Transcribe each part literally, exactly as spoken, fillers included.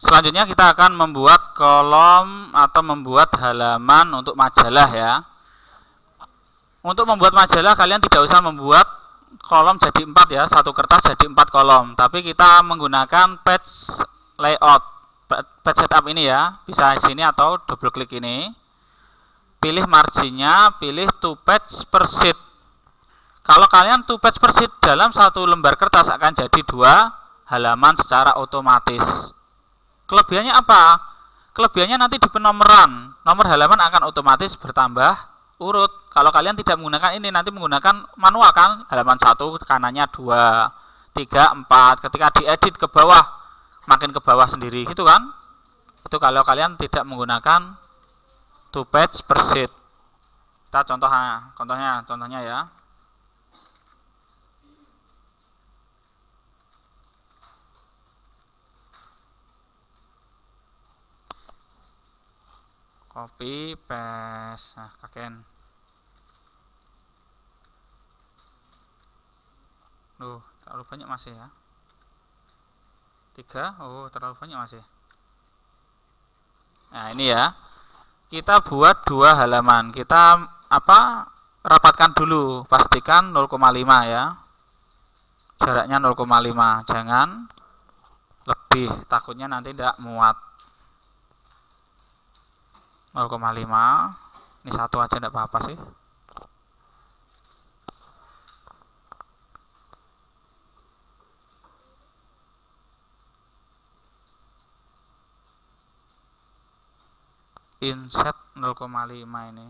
Selanjutnya kita akan membuat kolom atau membuat halaman untuk majalah ya. Untuk membuat majalah kalian tidak usah membuat kolom jadi empat ya, satu kertas jadi empat kolom, tapi kita menggunakan page layout, page setup ini ya, bisa di sini atau double klik ini, pilih marginnya, pilih two page per sheet. Kalau kalian two page per sheet dalam satu lembar kertas akan jadi dua halaman secara otomatis. Kelebihannya apa? Kelebihannya nanti di penomoran, nomor halaman akan otomatis bertambah urut. Kalau kalian tidak menggunakan ini, nanti menggunakan manual kan, halaman satu kanannya dua, tiga, empat, ketika diedit ke bawah makin ke bawah sendiri gitu kan. Itu kalau kalian tidak menggunakan two page per sheet. Kita contohnya, contohnya, contohnya ya. Copy paste, nah kakek. Duh, terlalu banyak masih ya. Tiga, oh terlalu banyak masih. Nah ini ya, kita buat dua halaman. Kita apa? Rapatkan dulu, pastikan nol koma lima ya. Jaraknya nol koma lima, jangan lebih, takutnya nanti tidak muat. nol koma lima, ini satu aja tidak apa-apa sih. Inset nol koma lima ini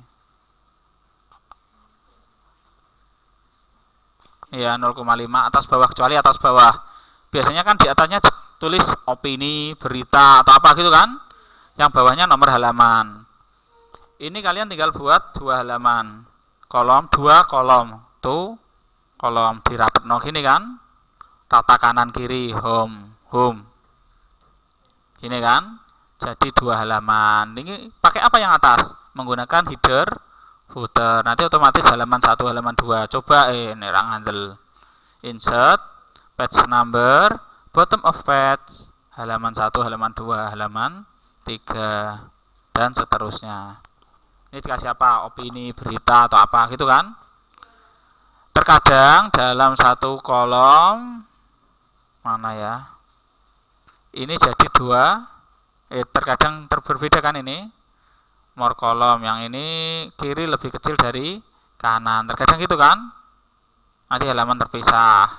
ya, nol koma lima atas bawah, kecuali atas bawah. Biasanya kan di atasnya tulis opini, berita atau apa gitu kan, yang bawahnya nomor halaman. Ini kalian tinggal buat dua halaman, kolom, dua kolom, tuh kolom dirapet no gini kan, rata kanan kiri, home, home gini kan, jadi dua halaman. Ini pakai apa yang atas? Menggunakan header, footer. Nanti otomatis halaman satu, halaman dua. Coba eh nerang handle. Insert, page number, bottom of page, halaman satu, halaman dua, halaman tiga, dan seterusnya. Ini dikasih apa? Opini, berita atau apa gitu kan? Terkadang dalam satu kolom mana ya? Ini jadi dua. Eh, terkadang berbeda kan ini, more kolom, yang ini kiri lebih kecil dari kanan, terkadang gitu kan, nanti halaman terpisah.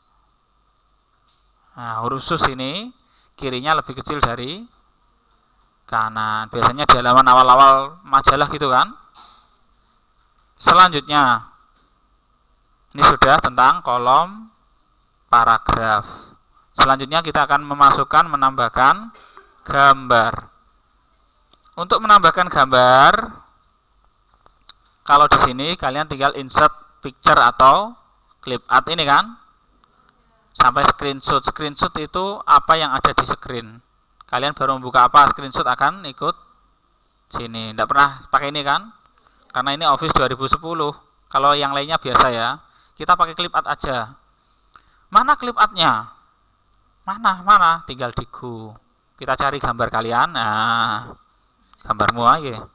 Nah khusus ini kirinya lebih kecil dari kanan, biasanya di halaman awal-awal majalah gitu kan. Selanjutnya ini sudah tentang kolom paragraf. Selanjutnya kita akan memasukkan, menambahkan gambar. Untuk menambahkan gambar, kalau di sini kalian tinggal insert picture atau clip art ini kan, sampai screenshot. Screenshot itu apa yang ada di screen. Kalian baru membuka apa, screenshot akan ikut sini. Tidak pernah pakai ini kan, karena ini Office dua ribu sepuluh. Kalau yang lainnya biasa ya, kita pakai clip art aja. Mana clip artnya? Mana mana? Tinggal di Go. Kita cari gambar kalian, nah gambarmu aja.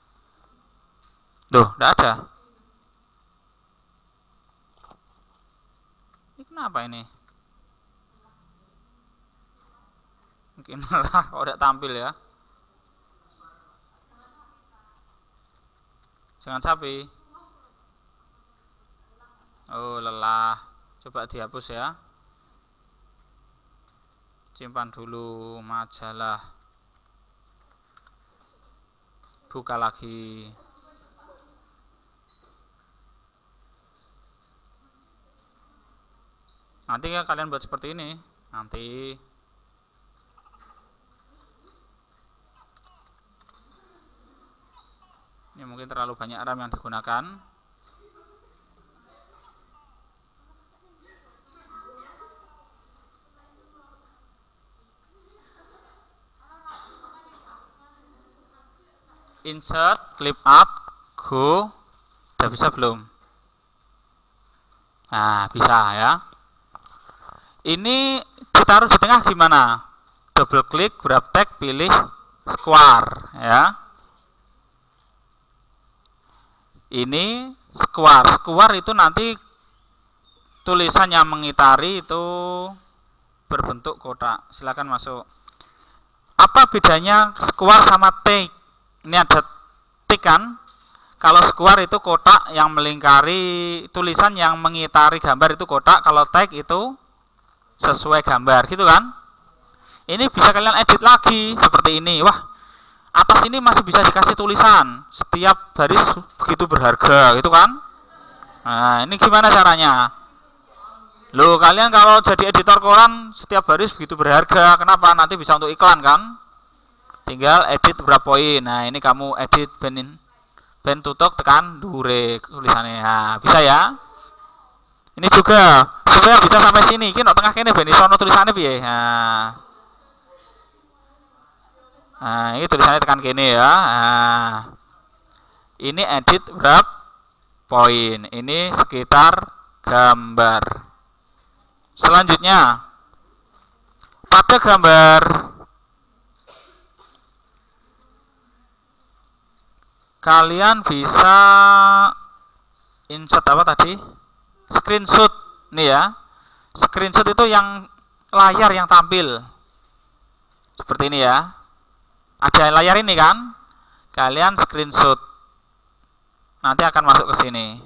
Duh, tidak ada. Ini kenapa ini? Mungkin lah, kok tidak tampil ya. Jangan sapi. Oh lelah. Coba dihapus ya. Simpan dulu majalah, buka lagi. Nanti ya kalian buat seperti ini. Nanti ini mungkin terlalu banyak RAM yang digunakan. Insert, clip art, go. Udah bisa belum? Nah bisa ya. Ini ditaruh di tengah gimana? double klik, grab tag, pilih square ya. Ini square. Square itu nanti tulisan yang mengitari itu berbentuk kotak. Silakan masuk. Apa bedanya square sama tick? Ini ada tick kan? Kalau square itu kotak yang melingkari tulisan yang mengitari gambar itu kotak. Kalau tag itu sesuai gambar, gitu kan? Ini bisa kalian edit lagi seperti ini. Wah, atas ini masih bisa dikasih tulisan. Setiap baris begitu berharga, gitu kan? Nah, ini gimana caranya? Loh, kalian kalau jadi editor koran setiap baris begitu berharga. Kenapa? Nanti bisa untuk iklan kan? Tinggal edit berapa poin. Nah, ini kamu edit benin ben tutuk tekan dure tulisannya. Nah, bisa ya? Ini juga supaya bisa sampai sini. Iki nek tengah kene ben iso tulisannya piye? Nah. Nah, ini tulisannya tekan kene ya. Nah, ini edit berapa poin. Ini sekitar gambar. Selanjutnya, pada gambar kalian bisa insert apa tadi? Screenshot nih ya. Screenshot itu yang layar yang tampil. Seperti ini ya. Ada layar ini kan? Kalian screenshot. Nanti akan masuk ke sini.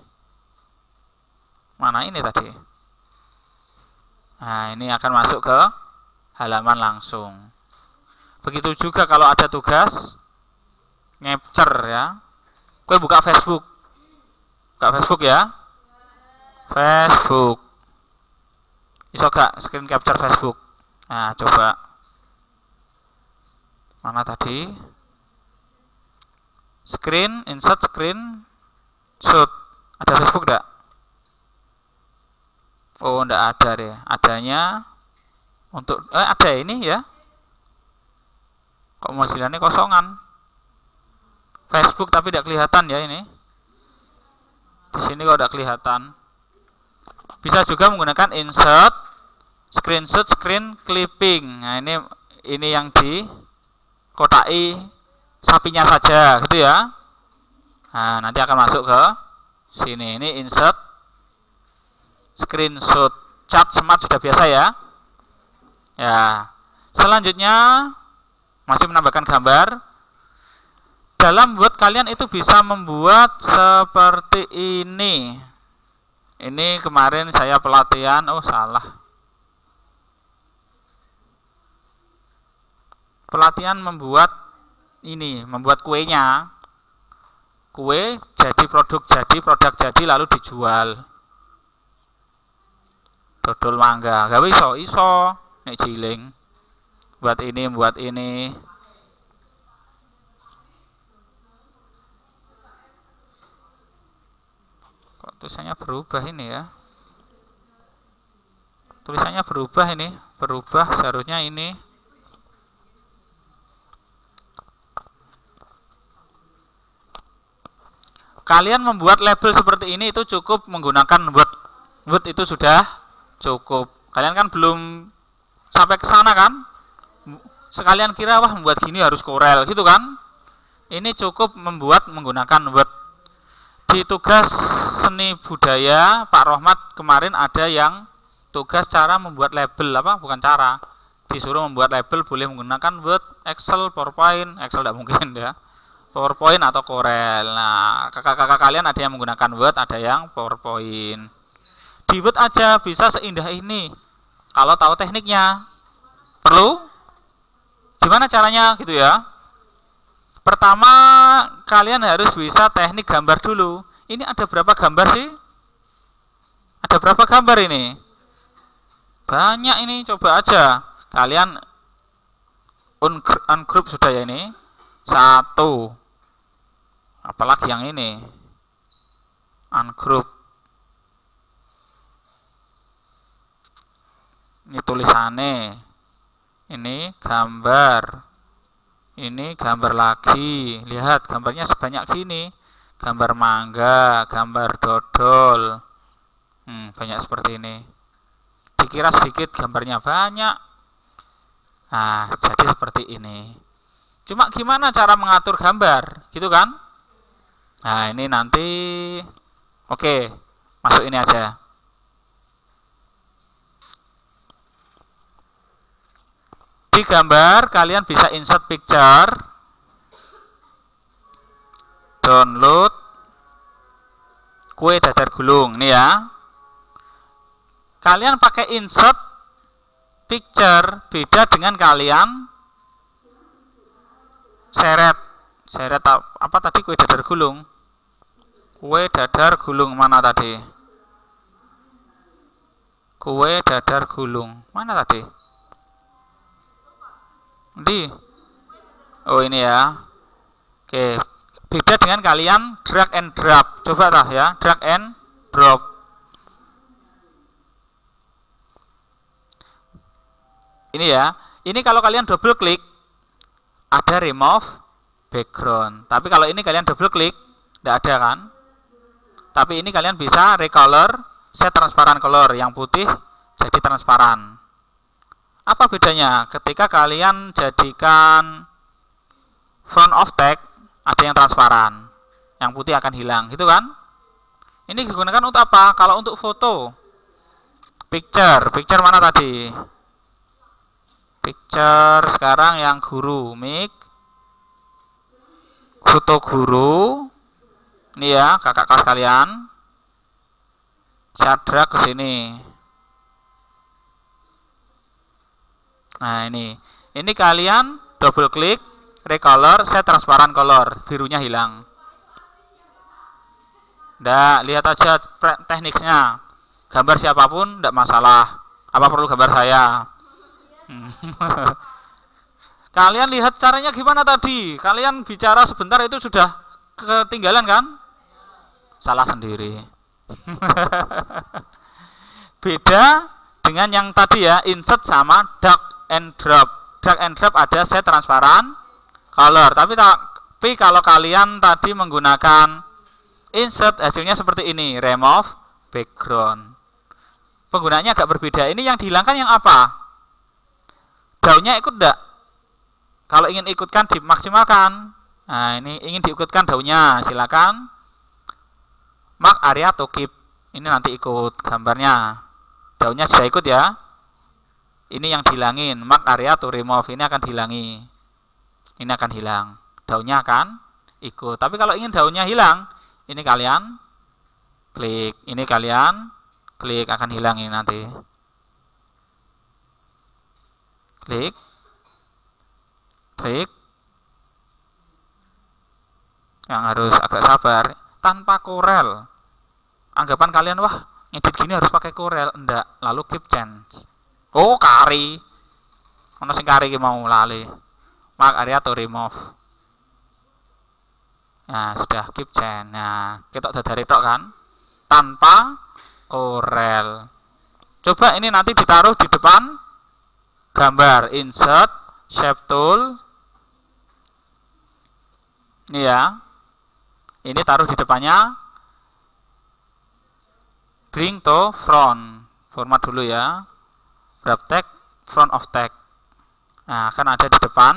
Mana ini tadi? Nah, ini akan masuk ke halaman langsung. Begitu juga kalau ada tugas capture ya. Kue buka Facebook. Buka Facebook ya. Facebook. Iso gak screen capture Facebook? Nah, coba. Mana tadi? Screen, insert screen, shoot. Ada Facebook enggak? Oh, enggak ada deh. Adanya untuk eh ada ini ya. Kok Mozilla-nya kosongan? Facebook tapi tidak kelihatan ya ini. Di sini kok tidak kelihatan. Bisa juga menggunakan insert, screenshot, screen clipping. Nah, ini ini yang di kotai sapinya saja gitu ya. Nah, nanti akan masuk ke sini. Ini insert, screenshot, chat smart sudah biasa ya. Ya. Selanjutnya masih menambahkan gambar. Dalam buat kalian itu bisa membuat seperti ini. Ini kemarin saya pelatihan, oh salah. Pelatihan membuat ini, membuat kuenya. Kue jadi produk jadi, produk jadi lalu dijual. Dodol mangga, gawe iso, iso nek ciling. Buat ini, buat ini. Kok tulisannya berubah ini ya? Tulisannya berubah ini, berubah seharusnya ini. Kalian membuat label seperti ini itu cukup menggunakan Word. Word itu sudah cukup. Kalian kan belum sampai ke sana kan? Sekalian kira wah membuat gini harus Corel gitu kan? Ini cukup membuat menggunakan Word. Di tugas seni budaya Pak Rohmat kemarin ada yang tugas cara membuat label apa? Bukan cara. Disuruh membuat label boleh menggunakan Word, Excel, PowerPoint. Excel tidak mungkin ya. PowerPoint atau Corel. Nah, kakak-kakak kalian ada yang menggunakan Word, ada yang PowerPoint. Di Word aja bisa seindah ini. Kalau tahu tekniknya. Perlu? Gimana caranya gitu ya? Pertama, kalian harus bisa teknik gambar dulu. Ini ada berapa gambar sih? Ada berapa gambar ini? Banyak ini, coba aja. Kalian ungroup sudah ya ini. Satu. Apalagi yang ini? Ungroup. Ini tulisannya. Ini gambar. Ini gambar lagi. Lihat gambarnya sebanyak gini. Gambar mangga, gambar dodol. Hmm, banyak seperti ini. Dikira sedikit, gambarnya banyak. Nah, jadi seperti ini. Cuma gimana cara mengatur gambar, gitu kan? Nah, ini nanti oke, masuk ini aja. Di gambar kalian bisa insert picture, download kue dadar gulung nih ya. Kalian pakai insert picture beda dengan kalian seret. Seret apa tadi, kue dadar gulung? Kue dadar gulung mana tadi? Kue dadar gulung mana tadi? Di oh ini ya. Oke, beda dengan kalian drag and drop. Coba lah ya, drag and drop. Ini ya. Ini kalau kalian double klik ada remove background. Tapi kalau ini kalian double klik tidak ada kan? Tapi ini kalian bisa recolor, set transparan color, yang putih jadi transparan. Apa bedanya? Ketika kalian jadikan front of text ada yang transparan, yang putih akan hilang, gitu kan? Ini digunakan untuk apa? Kalau untuk foto, picture, picture mana tadi? Picture sekarang yang guru, mic, foto guru, ini ya kakak kelas kalian, saya drag ke sini. Nah ini, ini kalian double klik, recolor, set transparan color, birunya hilang. Nggak, lihat aja tekniknya. Gambar siapapun tidak masalah. Apa perlu gambar saya? Kalian lihat caranya gimana tadi? Kalian bicara sebentar itu sudah ketinggalan kan? Salah sendiri. Beda dengan yang tadi ya, insert sama drag and drop. Drag and drop ada set transparan color. Tapi tapi kalau kalian tadi menggunakan insert, hasilnya seperti ini, remove background. Penggunaannya agak berbeda. Ini yang dihilangkan yang apa? Daunnya ikut enggak? Kalau ingin ikutkan dimaksimalkan. Nah, ini ingin diikutkan daunnya, silakan mark area to keep. Ini nanti ikut gambarnya. Daunnya sudah ikut ya. Ini yang dihilangin, mark area to remove. Ini akan dihilangi. Ini akan hilang. Daunnya akan ikut. Tapi kalau ingin daunnya hilang, ini kalian klik. Ini kalian klik, akan hilang ini nanti. Klik. Klik. Yang harus agak sabar. Tanpa Corel. Anggapan kalian, wah ngedit gini harus pakai Corel. Enggak. Lalu keep change. Oh, kari. Mana sing kari mau lali. Mark area to remove. Nah, sudah keep change. Nah, kita udah dari tok kan? Tanpa Corel. Coba ini nanti ditaruh di depan gambar, insert, shape tool. Ini ya. Ini taruh di depannya. Bring to front. Format dulu ya. Wrap text, front of text. Nah, akan ada di depan.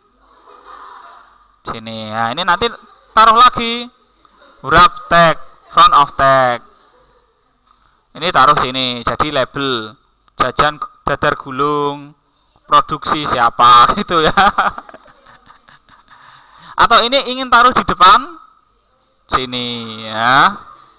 Sini. Nah, ini nanti taruh lagi. Wrap text, front of text. Ini taruh sini. Jadi label. Jajan dadar gulung. Produksi siapa gitu ya. Atau ini ingin taruh di depan. Sini ya.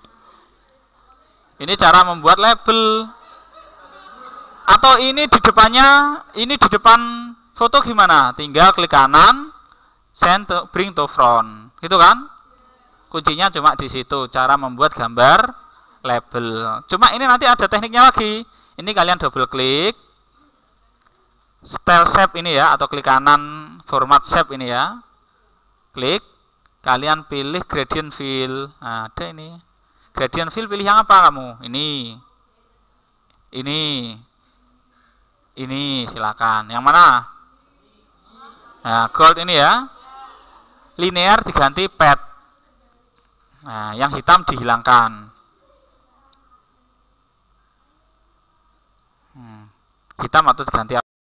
Ini cara membuat label. Atau ini di depannya, ini di depan foto gimana? Tinggal klik kanan, send to, bring to front, gitu kan? Kuncinya cuma di situ, cara membuat gambar label. Cuma ini nanti ada tekniknya lagi. Ini kalian double klik, style shape ini ya, atau klik kanan format shape ini ya. Klik, kalian pilih gradient fill. Nah, ada ini. Gradient fill pilih yang apa kamu? Ini. Ini. Ini silakan. Yang mana? Nah, gold ini ya. Linear diganti pad. Nah, yang hitam dihilangkan. Hmm. Hitam atau diganti